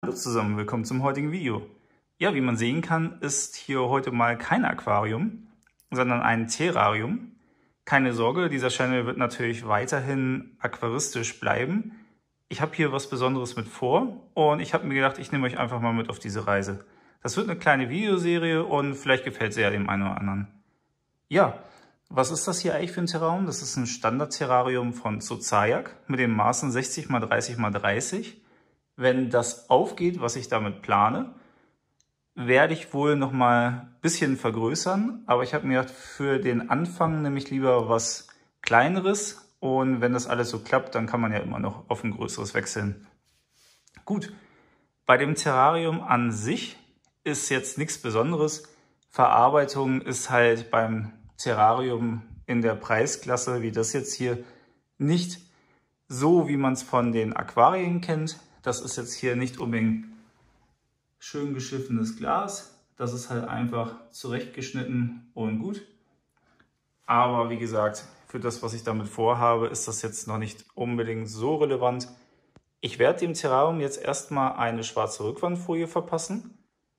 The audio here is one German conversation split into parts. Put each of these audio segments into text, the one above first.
Hallo zusammen, willkommen zum heutigen Video. Ja, wie man sehen kann, ist hier heute mal kein Aquarium, sondern ein Terrarium. Keine Sorge, dieser Channel wird natürlich weiterhin aquaristisch bleiben. Ich habe hier was Besonderes mit vor und ich habe mir gedacht, ich nehme euch einfach mal mit auf diese Reise. Das wird eine kleine Videoserie und vielleicht gefällt sie ja dem einen oder anderen. Ja, was ist das hier eigentlich für ein Terrarium? Das ist ein Standard-Terrarium von Zoozayak mit den Maßen 60 x 30 x 30. Wenn das aufgeht, was ich damit plane, werde ich wohl noch mal ein bisschen vergrößern. Aber ich habe mir gedacht, für den Anfang nehme ich lieber was Kleineres. Und wenn das alles so klappt, dann kann man ja immer noch auf ein größeres wechseln. Gut, bei dem Terrarium an sich ist jetzt nichts Besonderes. Verarbeitung ist halt beim Terrarium in der Preisklasse, wie das jetzt hier, nicht so, wie man es von den Aquarien kennt. Das ist jetzt hier nicht unbedingt schön geschliffenes Glas. Das ist halt einfach zurechtgeschnitten und gut. Aber wie gesagt, für das, was ich damit vorhabe, ist das jetzt noch nicht unbedingt so relevant. Ich werde dem Terrarium jetzt erstmal eine schwarze Rückwandfolie verpassen.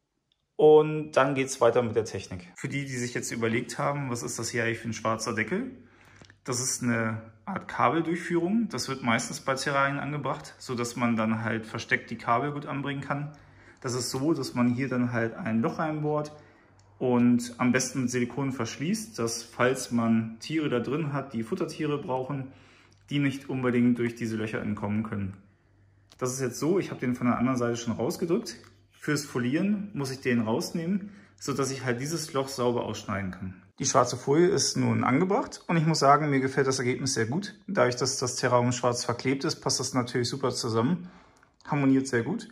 Und dann geht es weiter mit der Technik. Für die, die sich jetzt überlegt haben, was ist das hier eigentlich für ein schwarzer Deckel? Das ist eine Art Kabeldurchführung. Das wird meistens bei Terrarien angebracht, sodass man dann halt versteckt die Kabel gut anbringen kann. Das ist so, dass man hier dann halt ein Loch einbohrt und am besten mit Silikon verschließt, dass falls man Tiere da drin hat, die Futtertiere brauchen, die nicht unbedingt durch diese Löcher entkommen können. Das ist jetzt so, ich habe den von der anderen Seite schon rausgedrückt. Fürs Folieren muss ich den rausnehmen, sodass ich halt dieses Loch sauber ausschneiden kann. Die schwarze Folie ist nun angebracht und ich muss sagen, mir gefällt das Ergebnis sehr gut. Dadurch, dass das Terrarium schwarz verklebt ist, passt das natürlich super zusammen. Harmoniert sehr gut.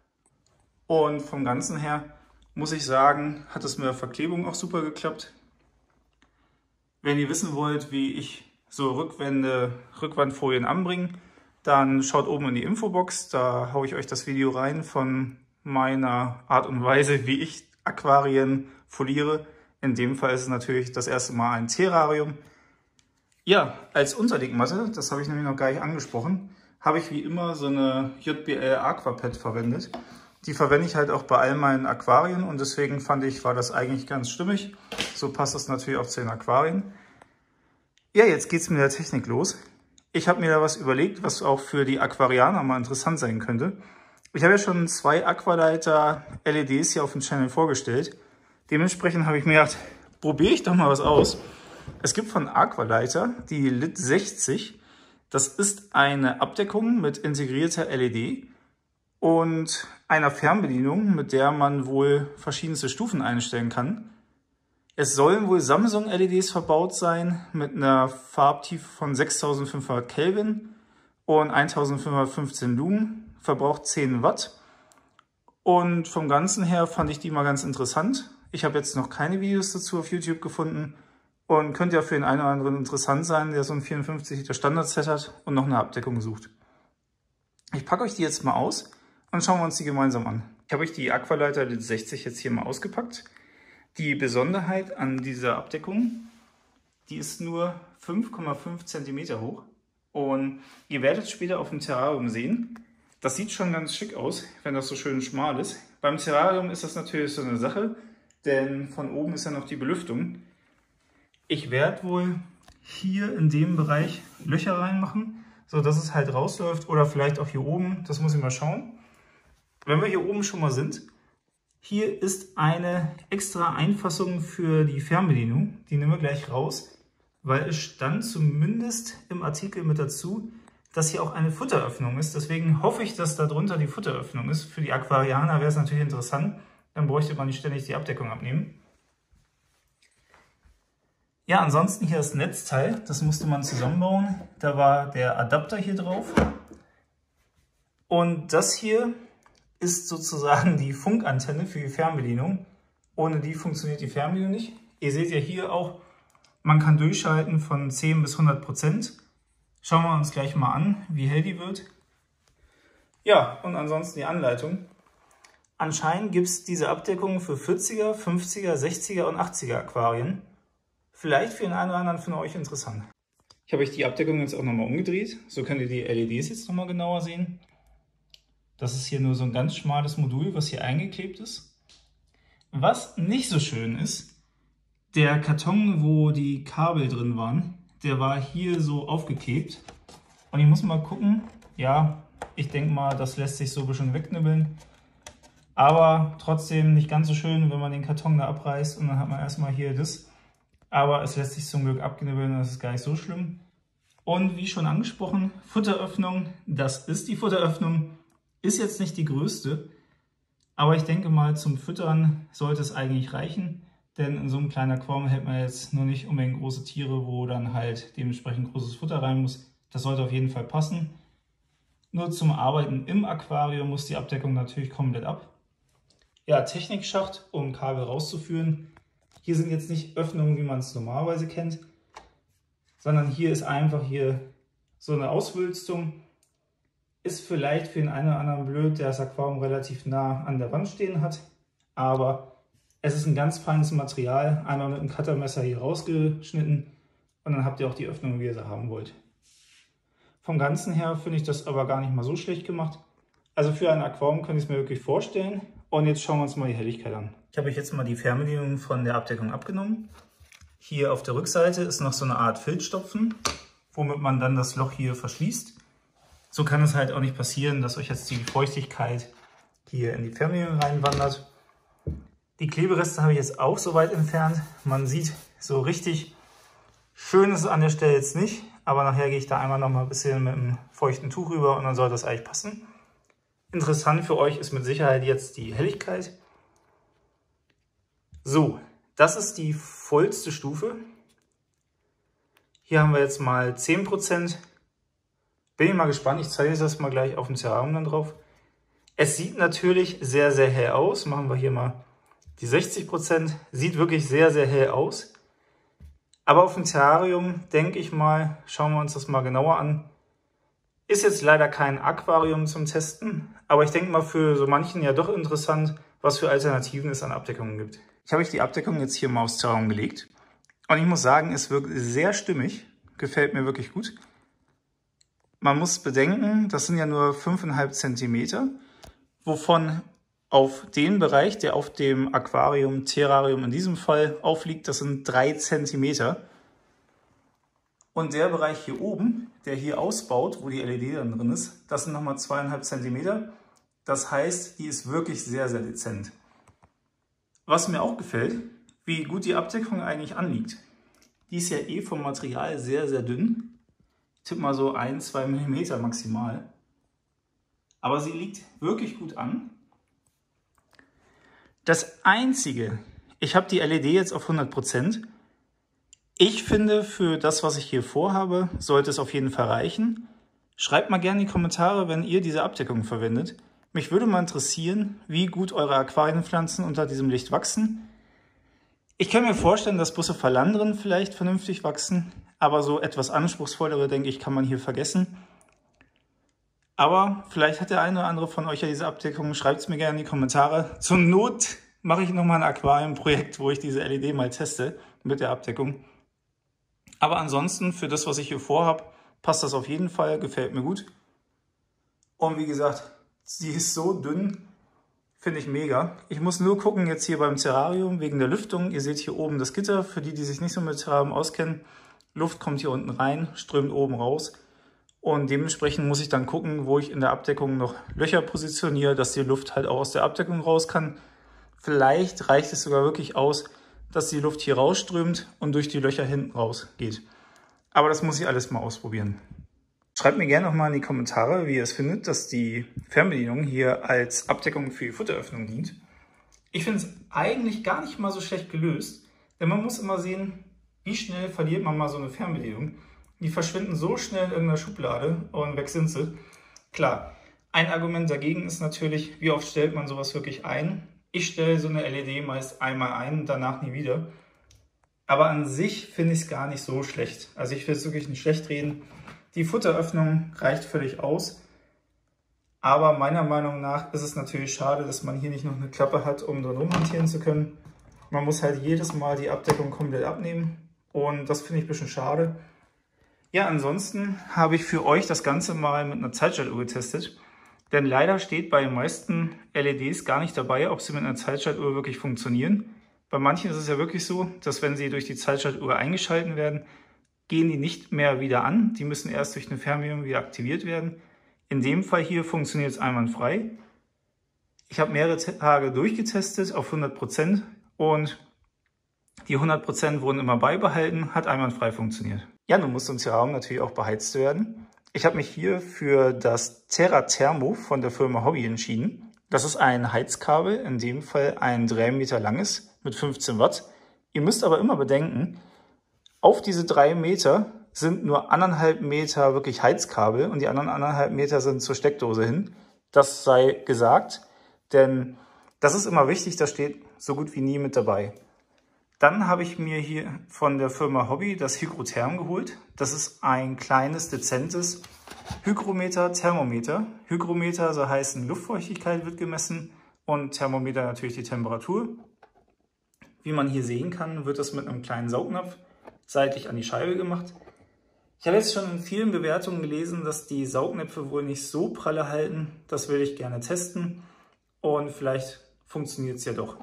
Und vom Ganzen her muss ich sagen, hat es mit der Verklebung auch super geklappt. Wenn ihr wissen wollt, wie ich so Rückwandfolien anbringe, dann schaut oben in die Infobox. Da haue ich euch das Video rein von meiner Art und Weise, wie ich Aquarien foliere. In dem Fall ist es natürlich das erste Mal ein Terrarium. Ja, als Unterlegmatte, das habe ich nämlich noch gar nicht angesprochen, habe ich wie immer so eine JBL Aquapet verwendet. Die verwende ich halt auch bei all meinen Aquarien und deswegen fand ich, war das eigentlich ganz stimmig. So passt das natürlich auch zu den Aquarien. Ja, jetzt geht es mit der Technik los. Ich habe mir da was überlegt, was auch für die Aquarianer mal interessant sein könnte. Ich habe ja schon 2 Aqualighter LEDs hier auf dem Channel vorgestellt. Dementsprechend habe ich mir gedacht, probiere ich doch mal was aus. Es gibt von Aqualighter die LIT 60. Das ist eine Abdeckung mit integrierter LED und einer Fernbedienung, mit der man wohl verschiedenste Stufen einstellen kann. Es sollen wohl Samsung-LEDs verbaut sein mit einer Farbtiefe von 6500 Kelvin und 1515 Lumen, verbraucht 10 Watt. Und vom Ganzen her fand ich die mal ganz interessant. Ich habe jetzt noch keine Videos dazu auf YouTube gefunden und könnte ja für den einen oder anderen interessant sein, der so ein 54 Liter Standard-Set hat und noch eine Abdeckung sucht. Ich packe euch die jetzt mal aus und schauen wir uns die gemeinsam an. Ich habe euch die Aqualighter LIT 60 jetzt hier mal ausgepackt. Die Besonderheit an dieser Abdeckung, die ist nur 5,5 cm hoch und ihr werdet später auf dem Terrarium sehen, das sieht schon ganz schick aus, wenn das so schön schmal ist. Beim Terrarium ist das natürlich so eine Sache, denn von oben ist ja noch die Belüftung. Ich werde wohl hier in dem Bereich Löcher reinmachen, sodass es halt rausläuft oder vielleicht auch hier oben, das muss ich mal schauen. Wenn wir hier oben schon mal sind, hier ist eine extra Einfassung für die Fernbedienung, die nehmen wir gleich raus, weil es stand zumindest im Artikel mit dazu, dass hier auch eine Futteröffnung ist. Deswegen hoffe ich, dass da drunter die Futteröffnung ist. Für die Aquarianer wäre es natürlich interessant. Dann bräuchte man nicht ständig die Abdeckung abnehmen. Ja, ansonsten hier das Netzteil. Das musste man zusammenbauen. Da war der Adapter hier drauf. Und das hier ist sozusagen die Funkantenne für die Fernbedienung. Ohne die funktioniert die Fernbedienung nicht. Ihr seht ja hier auch, man kann durchschalten von 10 bis 100%. Schauen wir uns gleich mal an, wie hell die wird. Ja, und ansonsten die Anleitung. Anscheinend gibt es diese Abdeckung für 40er, 50er, 60er und 80er Aquarien. Vielleicht für den einen oder anderen von euch interessant. Ich habe euch die Abdeckung jetzt auch nochmal umgedreht. So könnt ihr die LEDs jetzt nochmal genauer sehen. Das ist hier nur so ein ganz schmales Modul, was hier eingeklebt ist. Was nicht so schön ist, der Karton, wo die Kabel drin waren, der war hier so aufgeklebt. Und ich muss mal gucken, ja, ich denke mal, das lässt sich so ein bisschen wegknibbeln. Aber trotzdem nicht ganz so schön, wenn man den Karton da abreißt und dann hat man erstmal hier das. Aber es lässt sich zum Glück abknibbeln, das ist gar nicht so schlimm. Und wie schon angesprochen, Futteröffnung, das ist die Futteröffnung, ist jetzt nicht die größte. Aber ich denke mal, zum Füttern sollte es eigentlich reichen. Denn in so einem kleinen Aquarium hält man jetzt nur nicht unbedingt große Tiere, wo dann halt dementsprechend großes Futter rein muss. Das sollte auf jeden Fall passen. Nur zum Arbeiten im Aquarium muss die Abdeckung natürlich komplett ab. Ja, Technikschacht, um Kabel rauszuführen. Hier sind jetzt nicht Öffnungen, wie man es normalerweise kennt, sondern hier ist einfach hier so eine Auswülstung. Ist vielleicht für den einen oder anderen blöd, der das Aquarium relativ nah an der Wand stehen hat, aber es ist ein ganz feines Material. Einmal mit einem Cuttermesser hier rausgeschnitten und dann habt ihr auch die Öffnung, wie ihr sie haben wollt. Vom Ganzen her finde ich das aber gar nicht mal so schlecht gemacht. Also für ein Aquarium könnte ich es mir wirklich vorstellen. Und jetzt schauen wir uns mal die Helligkeit an. Ich habe euch jetzt mal die Fernbedienung von der Abdeckung abgenommen. Hier auf der Rückseite ist noch so eine Art Filzstopfen, womit man dann das Loch hier verschließt. So kann es halt auch nicht passieren, dass euch jetzt die Feuchtigkeit hier in die Fernbedienung reinwandert. Die Klebereste habe ich jetzt auch so weit entfernt. Man sieht, so richtig schön ist es an der Stelle jetzt nicht, aber nachher gehe ich da einmal noch mal ein bisschen mit einem feuchten Tuch rüber und dann soll das eigentlich passen. Interessant für euch ist mit Sicherheit jetzt die Helligkeit. So, das ist die vollste Stufe. Hier haben wir jetzt mal 10%. Bin ich mal gespannt, ich zeige euch das mal gleich auf dem Terrarium dann drauf. Es sieht natürlich sehr, sehr hell aus. Machen wir hier mal die 60%. Sieht wirklich sehr, sehr hell aus. Aber auf dem Terrarium, denke ich mal, schauen wir uns das mal genauer an. Ist jetzt leider kein Aquarium zum Testen, aber ich denke mal für so manchen ja doch interessant, was für Alternativen es an Abdeckungen gibt. Ich habe euch die Abdeckung jetzt hier mal aufs Terrarium gelegt und ich muss sagen, es wirkt sehr stimmig, gefällt mir wirklich gut. Man muss bedenken, das sind ja nur 5,5 cm, wovon auf den Bereich, der auf dem Aquarium, Terrarium in diesem Fall aufliegt, das sind 3 cm. Und der Bereich hier oben, der hier ausbaut, wo die LED dann drin ist, das sind nochmal 2,5 cm. Das heißt, die ist wirklich sehr, sehr dezent. Was mir auch gefällt, wie gut die Abdeckung eigentlich anliegt. Die ist ja eh vom Material sehr, sehr dünn. Ich tippe mal so 1-2 mm maximal. Aber sie liegt wirklich gut an. Das Einzige, ich habe die LED jetzt auf 100%. Ich finde, für das, was ich hier vorhabe, sollte es auf jeden Fall reichen. Schreibt mal gerne in die Kommentare, wenn ihr diese Abdeckung verwendet. Mich würde mal interessieren, wie gut eure Aquarienpflanzen unter diesem Licht wachsen. Ich kann mir vorstellen, dass Bucephalandren vielleicht vernünftig wachsen, aber so etwas anspruchsvollere, denke ich, kann man hier vergessen. Aber vielleicht hat der eine oder andere von euch ja diese Abdeckung. Schreibt es mir gerne in die Kommentare. Zur Not mache ich nochmal ein Aquariumprojekt, wo ich diese LED mal teste mit der Abdeckung. Aber ansonsten, für das, was ich hier vorhabe, passt das auf jeden Fall, gefällt mir gut. Und wie gesagt, sie ist so dünn, finde ich mega. Ich muss nur gucken jetzt hier beim Terrarium wegen der Lüftung. Ihr seht hier oben das Gitter, für die, die sich nicht so mit Terrarium auskennen. Luft kommt hier unten rein, strömt oben raus. Und dementsprechend muss ich dann gucken, wo ich in der Abdeckung noch Löcher positioniere, dass die Luft halt auch aus der Abdeckung raus kann. Vielleicht reicht es sogar wirklich aus, dass die Luft hier rausströmt und durch die Löcher hinten raus geht. Aber das muss ich alles mal ausprobieren. Schreibt mir gerne nochmal in die Kommentare, wie ihr es findet, dass die Fernbedienung hier als Abdeckung für die Futteröffnung dient. Ich finde es eigentlich gar nicht mal so schlecht gelöst, denn man muss immer sehen, wie schnell verliert man mal so eine Fernbedienung. Die verschwinden so schnell in irgendeiner Schublade und weg sind sie. Klar, ein Argument dagegen ist natürlich, wie oft stellt man sowas wirklich ein? Ich stelle so eine LED meist einmal ein, danach nie wieder. Aber an sich finde ich es gar nicht so schlecht. Also ich will es wirklich nicht schlecht reden. Die Futteröffnung reicht völlig aus. Aber meiner Meinung nach ist es natürlich schade, dass man hier nicht noch eine Klappe hat, um drin rumhantieren zu können. Man muss halt jedes Mal die Abdeckung komplett abnehmen. Und das finde ich ein bisschen schade. Ja, ansonsten habe ich für euch das Ganze mal mit einer Zeitstelluhr getestet. Denn leider steht bei den meisten LEDs gar nicht dabei, ob sie mit einer Zeitschaltuhr wirklich funktionieren. Bei manchen ist es ja wirklich so, dass wenn sie durch die Zeitschaltuhr eingeschalten werden, gehen die nicht mehr wieder an. Die müssen erst durch eine Fernbedienung wieder aktiviert werden. In dem Fall hier funktioniert es einwandfrei. Ich habe mehrere Tage durchgetestet auf 100% und die 100% wurden immer beibehalten, hat einwandfrei funktioniert. Ja, nun muss unser Raum natürlich auch beheizt werden. Ich habe mich hier für das Terra Thermo von der Firma Hobby entschieden. Das ist ein Heizkabel, in dem Fall ein 3 Meter langes mit 15 Watt. Ihr müsst aber immer bedenken, auf diese 3 Meter sind nur 1,5 Meter wirklich Heizkabel und die anderen 1,5 Meter sind zur Steckdose hin. Das sei gesagt, denn das ist immer wichtig, das steht so gut wie nie mit dabei. Dann habe ich mir hier von der Firma Hobby das Hygrotherm geholt. Das ist ein kleines, dezentes Hygrometer, Thermometer. Hygrometer soll heißen, Luftfeuchtigkeit wird gemessen und Thermometer natürlich die Temperatur. Wie man hier sehen kann, wird das mit einem kleinen Saugnapf seitlich an die Scheibe gemacht. Ich habe jetzt schon in vielen Bewertungen gelesen, dass die Saugnäpfe wohl nicht so pralle halten. Das will ich gerne testen und vielleicht funktioniert es ja doch.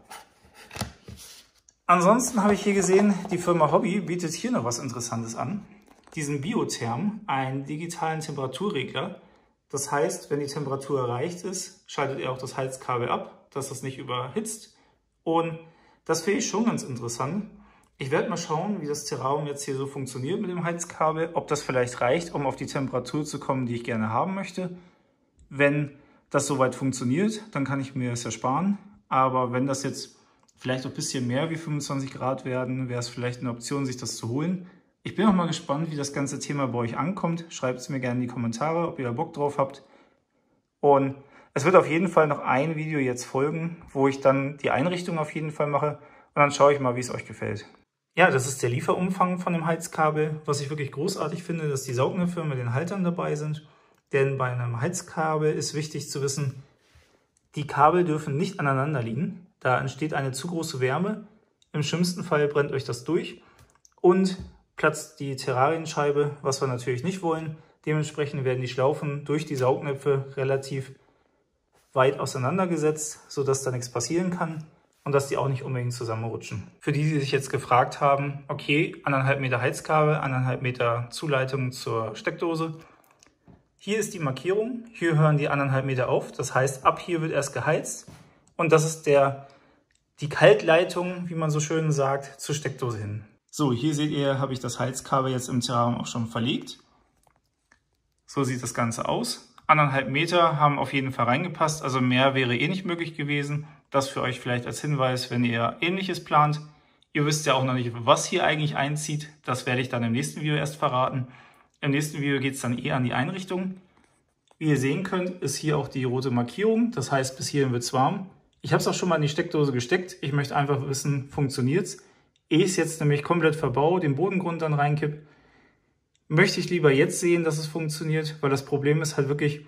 Ansonsten habe ich hier gesehen, die Firma Hobby bietet hier noch was Interessantes an. Diesen Biotherm, einen digitalen Temperaturregler. Das heißt, wenn die Temperatur erreicht ist, schaltet er auch das Heizkabel ab, dass es nicht überhitzt. Und das finde ich schon ganz interessant. Ich werde mal schauen, wie das Terrarium jetzt hier so funktioniert mit dem Heizkabel, ob das vielleicht reicht, um auf die Temperatur zu kommen, die ich gerne haben möchte. Wenn das soweit funktioniert, dann kann ich mir das ersparen. Aber wenn das jetzt vielleicht auch ein bisschen mehr wie 25 Grad werden, wäre es vielleicht eine Option, sich das zu holen. Ich bin auch mal gespannt, wie das ganze Thema bei euch ankommt. Schreibt es mir gerne in die Kommentare, ob ihr da Bock drauf habt. Und es wird auf jeden Fall noch ein Video jetzt folgen, wo ich dann die Einrichtung auf jeden Fall mache. Und dann schaue ich mal, wie es euch gefällt. Ja, das ist der Lieferumfang von dem Heizkabel. Was ich wirklich großartig finde, dass die Saugnäpfe mit den Haltern dabei sind. Denn bei einem Heizkabel ist wichtig zu wissen, die Kabel dürfen nicht aneinander liegen. Da entsteht eine zu große Wärme. Im schlimmsten Fall brennt euch das durch und platzt die Terrarienscheibe, was wir natürlich nicht wollen. Dementsprechend werden die Schlaufen durch die Saugnäpfe relativ weit auseinandergesetzt, sodass da nichts passieren kann und dass die auch nicht unbedingt zusammenrutschen. Für die, die sich jetzt gefragt haben, okay, 1,5 Meter Heizkabel, 1,5 Meter Zuleitung zur Steckdose. Hier ist die Markierung, hier hören die 1,5 Meter auf, das heißt, ab hier wird erst geheizt und das ist die Kaltleitung, wie man so schön sagt, zur Steckdose hin. So, hier seht ihr, habe ich das Heizkabel jetzt im Terrarium auch schon verlegt. So sieht das Ganze aus. 1,5 Meter haben auf jeden Fall reingepasst, also mehr wäre eh nicht möglich gewesen. Das für euch vielleicht als Hinweis, wenn ihr Ähnliches plant. Ihr wisst ja auch noch nicht, was hier eigentlich einzieht. Das werde ich dann im nächsten Video erst verraten. Im nächsten Video geht es dann eher an die Einrichtung. Wie ihr sehen könnt, ist hier auch die rote Markierung. Das heißt, bis hierhin wird es warm. Ich habe es auch schon mal in die Steckdose gesteckt. Ich möchte einfach wissen, funktioniert es. Ehe ich es jetzt nämlich komplett verbaue, den Bodengrund dann reinkipp, möchte ich lieber jetzt sehen, dass es funktioniert, weil das Problem ist halt wirklich,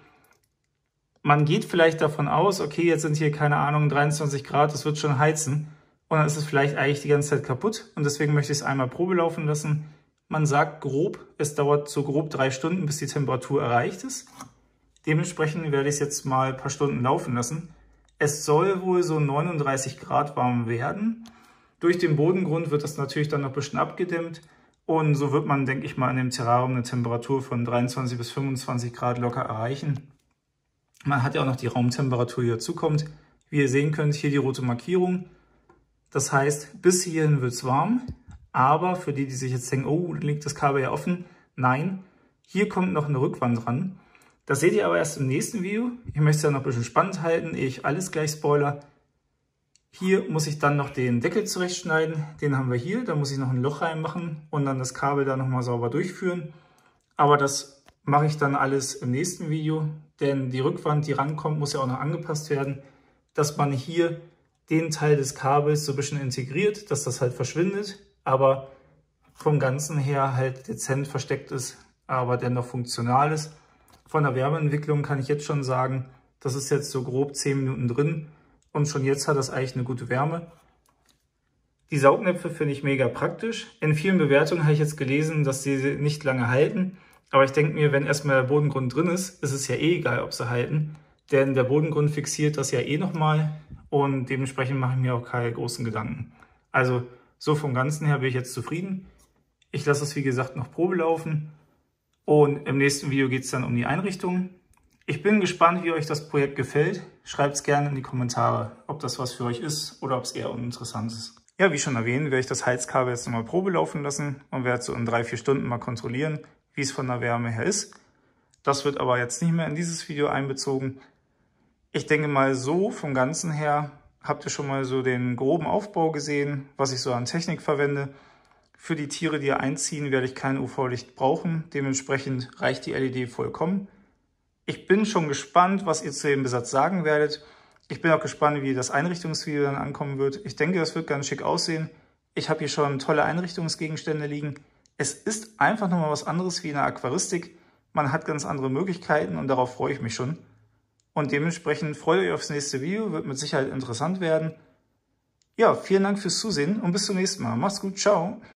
man geht vielleicht davon aus, okay, jetzt sind hier, keine Ahnung, 23 Grad, das wird schon heizen und dann ist es vielleicht eigentlich die ganze Zeit kaputt und deswegen möchte ich es einmal Probe laufen lassen. Man sagt grob, es dauert so grob 3 Stunden, bis die Temperatur erreicht ist. Dementsprechend werde ich es jetzt mal ein paar Stunden laufen lassen. Es soll wohl so 39 Grad warm werden. Durch den Bodengrund wird das natürlich dann noch ein bisschen abgedämmt. Und so wird man, denke ich mal, in dem Terrarium eine Temperatur von 23 bis 25 Grad locker erreichen. Man hat ja auch noch die Raumtemperatur, die dazukommt. Wie ihr sehen könnt, hier die rote Markierung. Das heißt, bis hierhin wird es warm. Aber für die, die sich jetzt denken, oh, liegt das Kabel ja offen. Nein, hier kommt noch eine Rückwand dran. Das seht ihr aber erst im nächsten Video. Ich möchte es ja noch ein bisschen spannend halten, ehe ich alles gleich spoiler. Hier muss ich dann noch den Deckel zurechtschneiden. Den haben wir hier. Da muss ich noch ein Loch reinmachen und dann das Kabel da nochmal sauber durchführen. Aber das mache ich dann alles im nächsten Video. Denn die Rückwand, die rankommt, muss ja auch noch angepasst werden. Dass man hier den Teil des Kabels so ein bisschen integriert, dass das halt verschwindet. Aber vom Ganzen her halt dezent versteckt ist, aber dennoch funktional ist. Von der Wärmeentwicklung kann ich jetzt schon sagen, das ist jetzt so grob 10 Minuten drin. Und schon jetzt hat das eigentlich eine gute Wärme. Die Saugnäpfe finde ich mega praktisch. In vielen Bewertungen habe ich jetzt gelesen, dass sie nicht lange halten. Aber ich denke mir, wenn erstmal der Bodengrund drin ist, ist es ja eh egal, ob sie halten. denn der Bodengrund fixiert das ja eh nochmal und dementsprechend mache ich mir auch keine großen Gedanken. Also so vom Ganzen her bin ich jetzt zufrieden. Ich lasse es wie gesagt noch Probe laufen und im nächsten Video geht es dann um die Einrichtung. Ich bin gespannt, wie euch das Projekt gefällt. Schreibt es gerne in die Kommentare, ob das was für euch ist oder ob es eher uninteressant ist. Ja, wie schon erwähnt, werde ich das Heizkabel jetzt nochmal Probe laufen lassen und werde so in 3-4 Stunden mal kontrollieren, wie es von der Wärme her ist. Das wird aber jetzt nicht mehr in dieses Video einbezogen. Ich denke mal, so vom Ganzen her habt ihr schon mal so den groben Aufbau gesehen, was ich so an Technik verwende. Für die Tiere, die hier einziehen, werde ich kein UV-Licht brauchen. Dementsprechend reicht die LED vollkommen. Ich bin schon gespannt, was ihr zu dem Besatz sagen werdet. Ich bin auch gespannt, wie das Einrichtungsvideo dann ankommen wird. Ich denke, das wird ganz schick aussehen. Ich habe hier schon tolle Einrichtungsgegenstände liegen. Es ist einfach nochmal was anderes wie in der Aquaristik. Man hat ganz andere Möglichkeiten und darauf freue ich mich schon. Und dementsprechend freut euch aufs nächste Video, wird mit Sicherheit interessant werden. Ja, vielen Dank fürs Zusehen und bis zum nächsten Mal. Macht's gut, ciao!